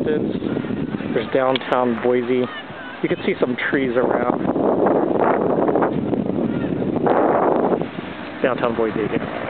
distance, there's downtown Boise. You can see some trees around. Downtown Boise again.